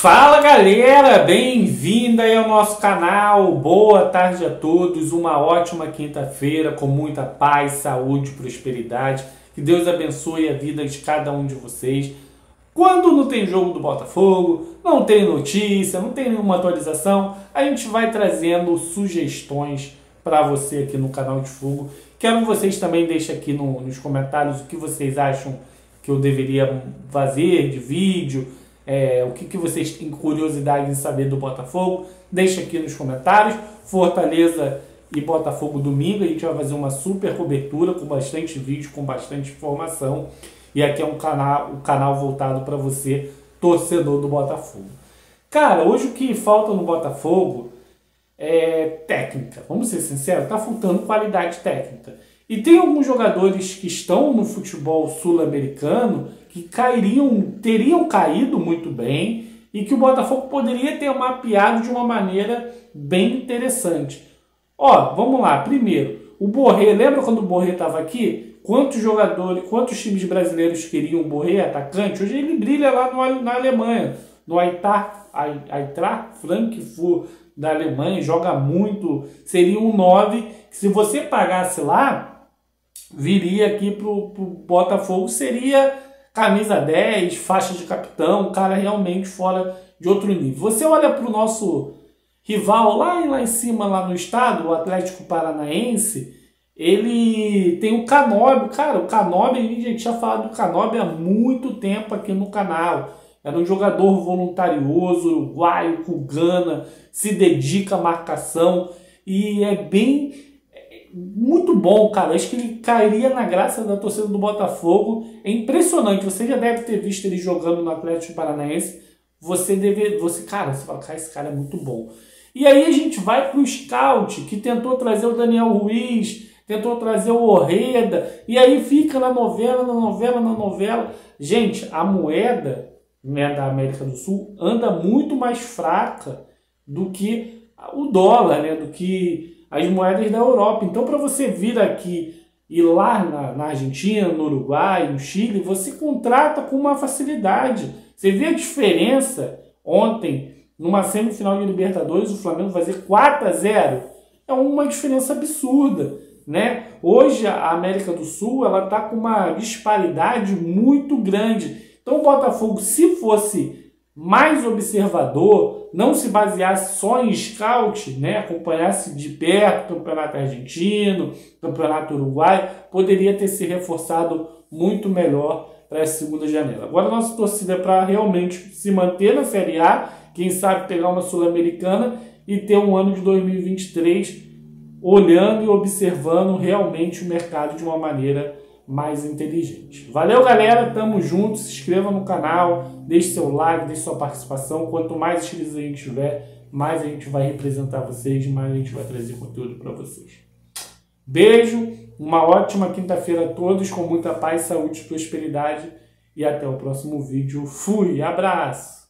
Fala galera, bem-vinda aí ao nosso canal, boa tarde a todos, uma ótima quinta-feira com muita paz, saúde, prosperidade, que Deus abençoe a vida de cada um de vocês. Quando não tem jogo do Botafogo, não tem notícia, não tem nenhuma atualização, a gente vai trazendo sugestões para você aqui no canal de Fogo. Quero que vocês também deixem aqui nos comentários o que vocês acham que eu deveria fazer de vídeo, o que vocês têm curiosidade em saber do Botafogo. Deixa aqui nos comentários. Fortaleza e Botafogo domingo, a gente vai fazer uma super cobertura com bastante vídeo, com bastante informação. E aqui é um canal voltado para você, torcedor do Botafogo. Cara, hoje o que falta no Botafogo é técnica. Vamos ser sinceros, tá faltando qualidade técnica. E tem alguns jogadores que estão no futebol sul-americano que teriam caído muito bem e que o Botafogo poderia ter mapeado de uma maneira bem interessante. Ó, vamos lá. Primeiro, o Borré, lembra quando o Borré estava aqui? Quantos times brasileiros queriam o Borré, atacante? Hoje ele brilha lá na Alemanha, no Eintracht Frankfurt da Alemanha, joga muito, seria um 9, que se você pagasse lá, viria aqui pro Botafogo, seria camisa 10, faixa de capitão, cara realmente fora de outro nível. Você olha para o nosso rival lá em cima, lá no estado, o Atlético Paranaense, ele tem o Canóbio. Cara, o Canóbio, a gente já falado do Canóbio há muito tempo aqui no canal. Era um jogador voluntarioso, uruguaio, com gana, se dedica à marcação e muito bom, cara. Acho que ele cairia na graça da torcida do Botafogo. É impressionante. Você já deve ter visto ele jogando no Atlético Paranaense. Cara, você fala, cara, esse cara é muito bom. E aí a gente vai pro scout, que tentou trazer o Daniel Ruiz, tentou trazer o Orreda, e aí fica na novela. Gente, a moeda, né, da América do Sul anda muito mais fraca do que o dólar, né, do que as moedas da Europa. Então, para você vir aqui e lá na Argentina, no Uruguai, no Chile, você contrata com uma facilidade. Você vê a diferença ontem, numa semifinal de Libertadores, o Flamengo fazer 4-0. É uma diferença absurda, né? Hoje a América do Sul ela está com uma disparidade muito grande. Então o Botafogo, se fosse mais observador, não se baseasse só em scout, né, acompanhasse de perto o campeonato argentino, campeonato uruguaio, poderia ter se reforçado muito melhor para essa segunda janela. Agora a nossa torcida é para realmente se manter na Série A, quem sabe pegar uma Sul-Americana e ter um ano de 2023 olhando e observando realmente o mercado de uma maneira mais inteligente. Valeu, galera, tamo junto, se inscreva no canal, deixe seu like, deixe sua participação. Quanto mais inscritos a gente tiver, mais a gente vai representar vocês, mais a gente vai trazer conteúdo para vocês. Beijo, uma ótima quinta-feira a todos, com muita paz, saúde e prosperidade, e até o próximo vídeo. Fui, abraço!